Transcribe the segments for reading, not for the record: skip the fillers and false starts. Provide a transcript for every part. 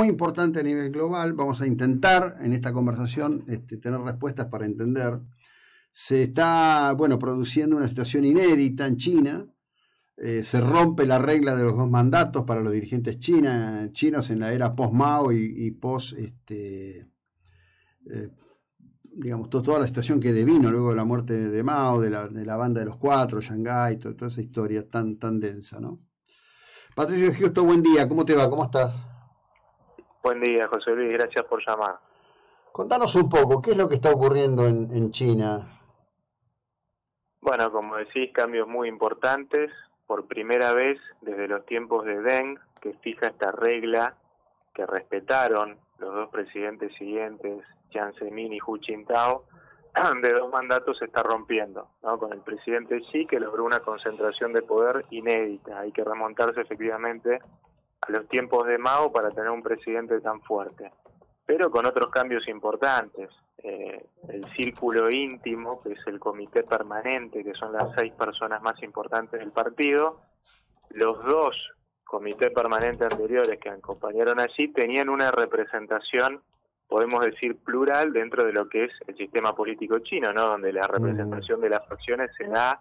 muy importante a nivel global. Vamos a intentar en esta conversación tener respuestas para entender. Se está, produciendo una situación inédita en China. Se rompe la regla de los 2 mandatos para los dirigentes chinos en la era post-Mao y post, digamos, toda la situación que devino luego de la muerte de Mao, de la banda de los 4, Shanghái, toda esa historia tan densa, ¿no? Patricio Giusto, buen día, ¿cómo te va? ¿Cómo estás? Buen día, José Luis, gracias por llamar. Contanos un poco, ¿qué es lo que está ocurriendo en China? Bueno, como decís, cambios muy importantes. Por primera vez desde los tiempos de Deng, que fija esta regla que respetaron los 2 presidentes siguientes, Jiang Zemin y Hu Jintao, de 2 mandatos se está rompiendo, ¿no? Con el presidente Xi, que logró una concentración de poder inédita. Hay que remontarse efectivamente a los tiempos de Mao para tener un presidente tan fuerte, pero con otros cambios importantes. El círculo íntimo, que es el comité permanente, que son las 6 personas más importantes del partido, los 2 comités permanentes anteriores que acompañaron allí tenían una representación, podemos decir, plural dentro de lo que es el sistema político chino, ¿no? Donde la representación de las facciones se da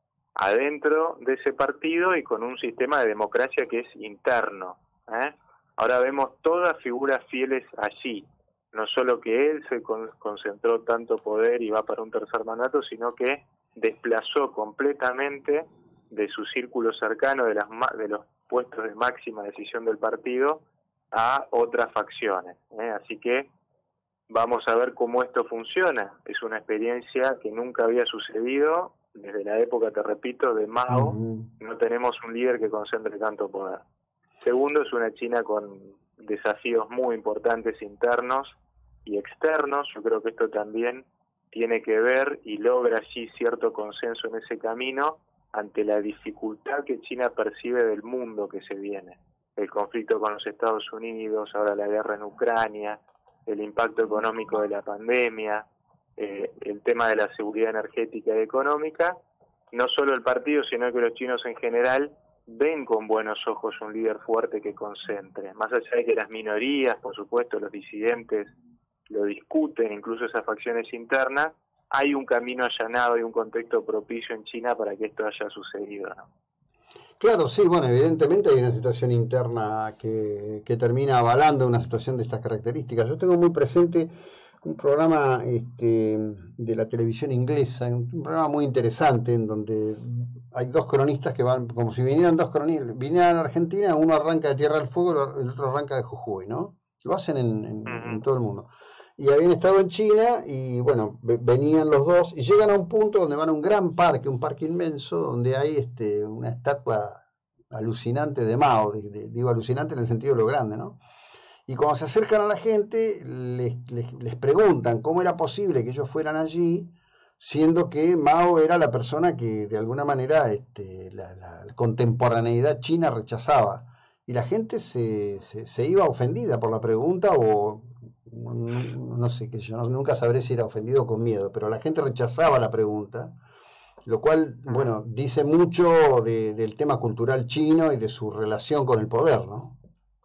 adentro de ese partido y con un sistema de democracia que es interno, ¿eh? Ahora vemos todas figuras fieles allí, no solo que él se concentró tanto poder y va para un tercer mandato, sino que desplazó completamente de su círculo cercano de los puestos de máxima decisión del partido a otras facciones, ¿eh? Así que vamos a ver cómo esto funciona. Es una experiencia que nunca había sucedido desde la época, te repito, de Mao. No tenemos un líder que concentre tanto poder. Segundo, es una China con desafíos muy importantes internos y externos. Yo creo que esto también tiene que ver y logra allí cierto consenso en ese camino ante la dificultad que China percibe del mundo que se viene. El conflicto con los Estados Unidos, ahora la guerra en Ucrania, el impacto económico de la pandemia, el tema de la seguridad energética y económica. No solo el partido, sino que los chinos en general ven con buenos ojos un líder fuerte que concentre. Más allá de que las minorías, por supuesto, los disidentes lo discuten, incluso esas facciones internas, hay un camino allanado y un contexto propicio en China para que esto haya sucedido, ¿no? Claro, sí, evidentemente hay una situación interna que termina avalando una situación de estas características. Yo tengo muy presente un programa de la televisión inglesa, un programa muy interesante en donde hay 2 cronistas que van, como si vinieran 2 cronistas, vinieran a Argentina, uno arranca de Tierra del Fuego, el otro arranca de Jujuy, ¿no? Lo hacen en todo el mundo. Y habían estado en China y venían los 2 y llegan a un punto donde van a un gran parque, un parque inmenso, donde hay una estatua alucinante de Mao, digo alucinante en el sentido de lo grande, ¿no? Y cuando se acercan a la gente, les preguntan cómo era posible que ellos fueran allí, siendo que Mao era la persona que de alguna manera la contemporaneidad china rechazaba. Y la gente se iba ofendida por la pregunta o no sé, que yo nunca sabré si era ofendido con miedo, pero la gente rechazaba la pregunta, lo cual, dice mucho del tema cultural chino y de su relación con el poder, ¿no?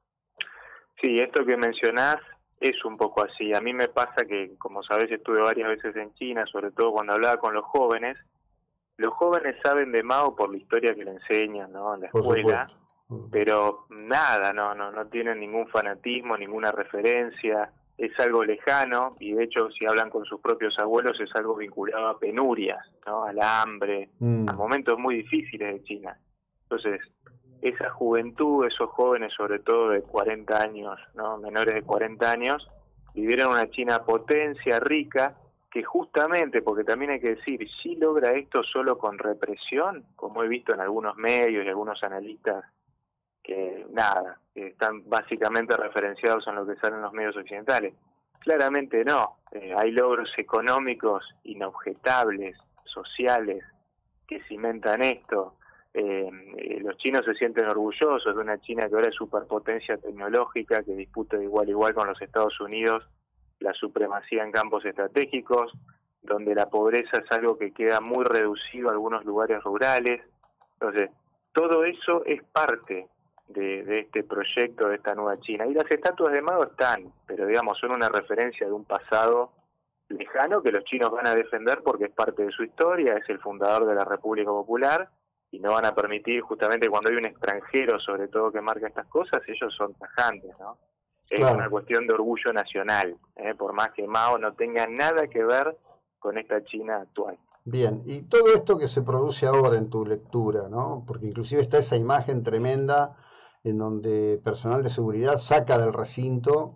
Sí, esto que mencionás es un poco así. A mí me pasa que, como sabés, estuve varias veces en China, sobre todo cuando hablaba con los jóvenes. Los jóvenes saben de Mao por la historia que le enseñan, ¿no?, en la escuela, pero nada, no tienen ningún fanatismo, ninguna referencia. Es algo lejano y de hecho si hablan con sus propios abuelos es algo vinculado a penurias, ¿no?, al hambre, a momentos muy difíciles de China. Entonces, esa juventud, esos jóvenes sobre todo de 40 años, ¿no?, menores de 40 años, vivieron una China potencia, rica, que justamente, porque también hay que decir, si logra esto solo con represión, como he visto en algunos medios y algunos analistas que están básicamente referenciados en lo que salen los medios occidentales. Claramente no, hay logros económicos inobjetables, sociales, que cimentan esto. Los chinos se sienten orgullosos de una China que ahora es superpotencia tecnológica, que disputa de igual a igual con los Estados Unidos la supremacía en campos estratégicos, donde la pobreza es algo que queda muy reducido a algunos lugares rurales. Entonces, todo eso es parte de este proyecto, de esta nueva China. Y las estatuas de Mao están, pero digamos, son una referencia de un pasado lejano que los chinos van a defender porque es parte de su historia, es el fundador de la República Popular, y no van a permitir, justamente cuando hay un extranjero sobre todo que marca estas cosas, ellos son tajantes, ¿no? Es una cuestión de orgullo nacional, por más que Mao no tenga nada que ver con esta China actual. Bien, y todo esto que se produce ahora en tu lectura, ¿no? Porque inclusive está esa imagen tremenda en donde personal de seguridad saca del recinto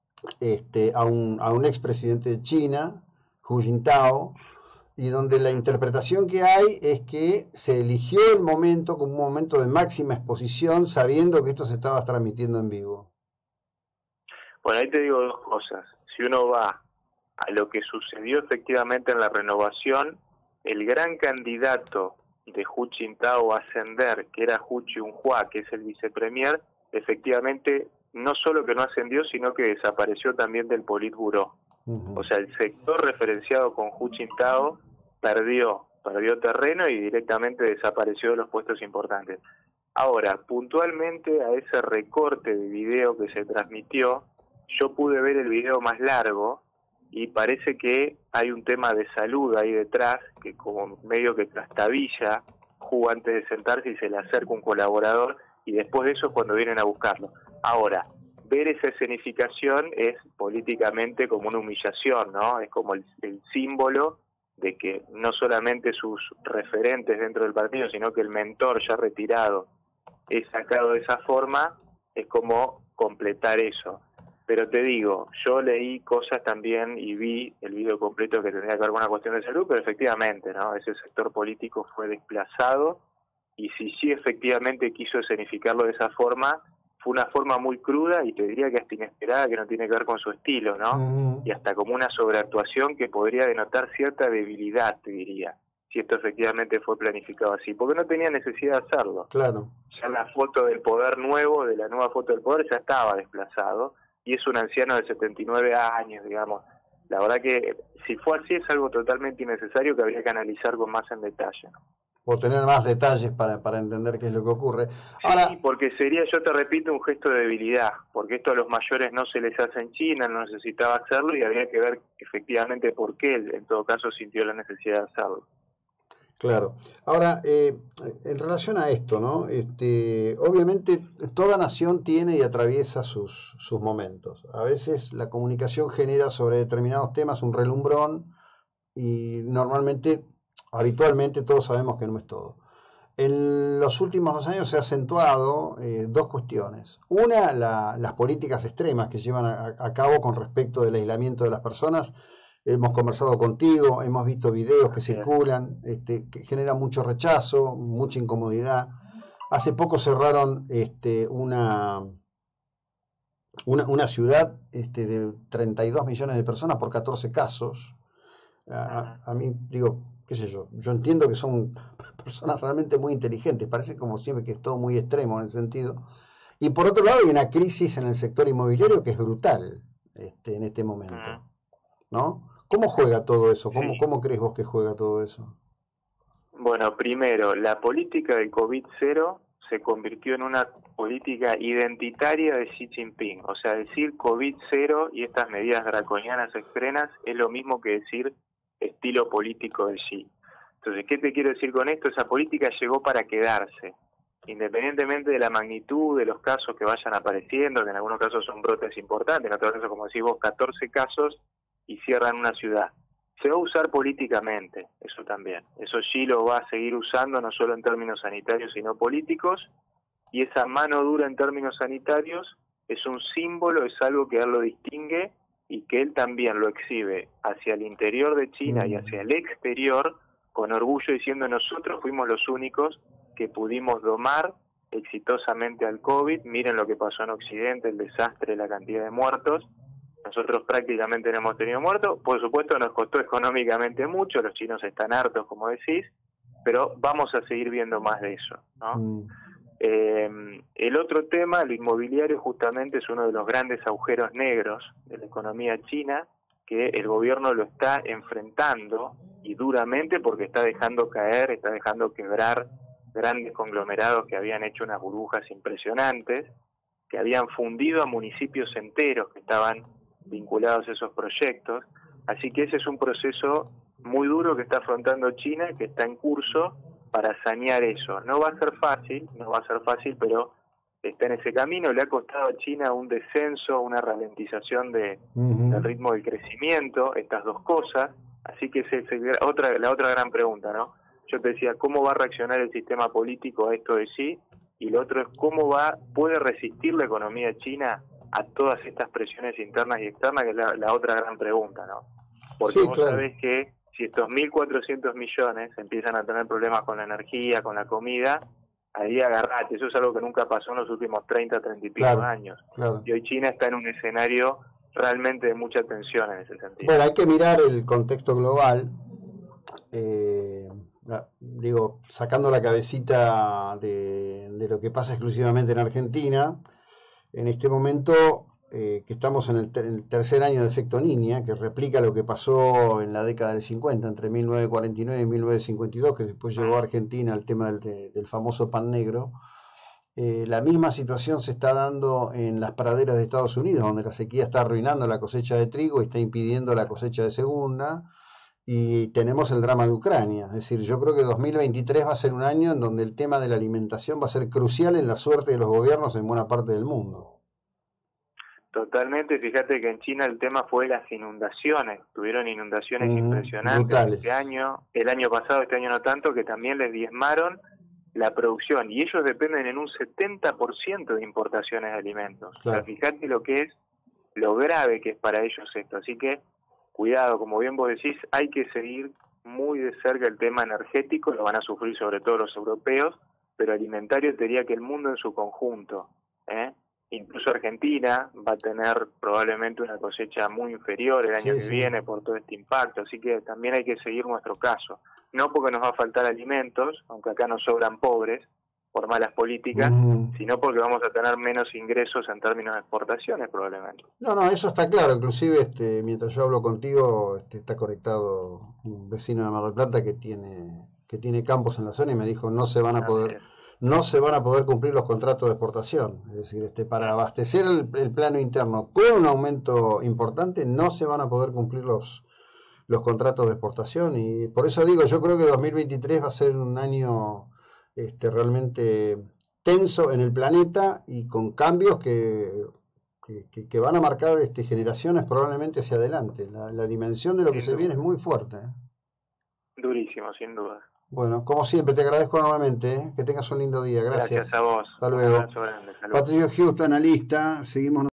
a un expresidente de China, Hu Jintao, y donde la interpretación que hay es que se eligió el momento como un momento de máxima exposición, sabiendo que esto se estaba transmitiendo en vivo. Bueno, ahí te digo dos cosas. Si uno va a lo que sucedió efectivamente en la renovación, el gran candidato de Hu Jintao a ascender, que era Hu Chiunhua, que es el vicepremier, efectivamente no solo que no ascendió, sino que desapareció también del Politburó. O sea, el sector referenciado con Hu Jintao perdió terreno y directamente desapareció de los puestos importantes. Ahora, puntualmente a ese recorte de video que se transmitió, yo pude ver el video más largo y parece que hay un tema de salud ahí detrás, que como medio que trastabilla Hu antes de sentarse y se le acerca un colaborador, y después de eso es cuando vienen a buscarlo. Ahora, ver esa escenificación es políticamente como una humillación, ¿no? Es como el símbolo de que no solamente sus referentes dentro del partido, sino que el mentor ya retirado es sacado de esa forma, es como completar eso. Pero te digo, yo leí cosas también y vi el video completo que tendría que ver con una cuestión de salud, pero efectivamente, ¿no? Ese sector político fue desplazado, y si sí efectivamente quiso escenificarlo de esa forma, fue una forma muy cruda y te diría que hasta inesperada, que no tiene que ver con su estilo, ¿no? Y hasta como una sobreactuación que podría denotar cierta debilidad, te diría, si esto efectivamente fue planificado así, porque no tenía necesidad de hacerlo. Claro. Ya la foto del poder nuevo, de la nueva foto del poder, ya estaba desplazado, y es un anciano de 79 años, digamos. La verdad que si fue así es algo totalmente innecesario que habría que analizar con más en detalle, ¿no? O tener más detalles para entender qué es lo que ocurre. Ahora, sí, porque sería, yo te repito, un gesto de debilidad, porque esto a los mayores no se les hace en China, no necesitaba hacerlo, y habría que ver efectivamente por qué él, en todo caso, sintió la necesidad de hacerlo. Claro. Ahora, en relación a esto, ¿no? Obviamente toda nación tiene y atraviesa sus momentos. A veces la comunicación genera sobre determinados temas un relumbrón y habitualmente todos sabemos que no es todo. En los últimos 2 años se ha acentuado dos cuestiones. Una, las políticas extremas que llevan a cabo con respecto del aislamiento de las personas. Hemos conversado contigo, hemos visto videos que circulan, que generan mucho rechazo, mucha incomodidad. Hace poco cerraron una ciudad de 32 millones de personas por 14 casos. A mí, digo, qué sé yo entiendo que son personas realmente muy inteligentes, parece como siempre que es todo muy extremo en ese sentido. Y por otro lado hay una crisis en el sector inmobiliario que es brutal en este momento, ¿no? ¿Cómo juega todo eso? ¿Cómo crees vos que juega todo eso? Bueno, primero, la política del COVID-0 se convirtió en una política identitaria de Xi Jinping. O sea, decir COVID-0 y estas medidas draconianas extremas es lo mismo que decir estilo político de Xi. Entonces, ¿qué te quiero decir con esto? Esa política llegó para quedarse, independientemente de la magnitud de los casos que vayan apareciendo, que en algunos casos son brotes importantes, en otros casos, como decís vos, 14 casos y cierran una ciudad. Se va a usar políticamente, eso también. Eso Xi lo va a seguir usando, no solo en términos sanitarios, sino políticos, y esa mano dura en términos sanitarios es un símbolo, es algo que él lo distingue y que él también lo exhibe hacia el interior de China y hacia el exterior, con orgullo, diciendo: nosotros fuimos los únicos que pudimos domar exitosamente al COVID, miren lo que pasó en Occidente, el desastre, la cantidad de muertos. Nosotros prácticamente no hemos tenido muertos, por supuesto nos costó económicamente mucho, los chinos están hartos, como decís, pero vamos a seguir viendo más de eso, ¿no? El otro tema, lo inmobiliario, justamente es uno de los grandes agujeros negros de la economía china, que el gobierno lo está enfrentando y duramente, porque está dejando caer, está dejando quebrar grandes conglomerados que habían hecho unas burbujas impresionantes, que habían fundido a municipios enteros que estaban vinculados a esos proyectos. Así que ese es un proceso muy duro que está afrontando China, que está en curso para sanear eso. No va a ser fácil, pero está en ese camino. Le ha costado a China un descenso, una ralentización del ritmo del crecimiento, estas dos cosas. Así que esa es la otra gran pregunta, ¿no? Yo te decía, ¿cómo va a reaccionar el sistema político a esto de sí? Y lo otro es, ¿cómo puede resistir la economía china a todas estas presiones internas y externas? Que es la otra gran pregunta, ¿no? Porque sí, vos sabés que si estos 1.400 millones empiezan a tener problemas con la energía, con la comida, ahí agarrate. Eso es algo que nunca pasó en los últimos 30 y pico años. Claro. Y hoy China está en un escenario realmente de mucha tensión en ese sentido. Bueno, hay que mirar el contexto global. Digo, sacando la cabecita de lo que pasa exclusivamente en Argentina, en este momento que estamos en el tercer año de efecto Niña, que replica lo que pasó en la década del 50, entre 1949 y 1952, que después llevó a Argentina al tema del famoso pan negro. La misma situación se está dando en las praderas de Estados Unidos, donde la sequía está arruinando la cosecha de trigo y está impidiendo la cosecha de segunda. Y tenemos el drama de Ucrania. Es decir, yo creo que 2023 va a ser un año en donde el tema de la alimentación va a ser crucial en la suerte de los gobiernos en buena parte del mundo. Totalmente. Fíjate que en China el tema fue las inundaciones. Tuvieron inundaciones impresionantes brutales. Este año, el año pasado, este año no tanto, que también les diezmaron la producción. Y ellos dependen en un 70% de importaciones de alimentos. Claro. O sea, fíjate lo grave que es para ellos esto. Así que cuidado, como bien vos decís, hay que seguir muy de cerca el tema energético, lo van a sufrir sobre todo los europeos, pero alimentario te diría que el mundo en su conjunto, incluso Argentina va a tener probablemente una cosecha muy inferior el año que viene por todo este impacto, así que también hay que seguir nuestro caso, no porque nos va a faltar alimentos, aunque acá nos sobran pobres, por malas políticas, sino porque vamos a tener menos ingresos en términos de exportaciones probablemente. No, eso está claro. Inclusive mientras yo hablo contigo está conectado un vecino de Mar del Plata que tiene campos en la zona y me dijo no se van a poder cumplir los contratos de exportación. Es decir, para abastecer el plano interno con un aumento importante no se van a poder cumplir los contratos de exportación, y por eso digo, yo creo que 2023 va a ser un año realmente tenso en el planeta y con cambios que van a marcar generaciones probablemente hacia adelante. La dimensión de lo que se viene es muy fuerte. Durísimo, sin duda. Bueno, como siempre, te agradezco enormemente. Que tengas un lindo día. Gracias. Gracias a vos. Hasta luego. Patricio Giusto, analista. Seguimos.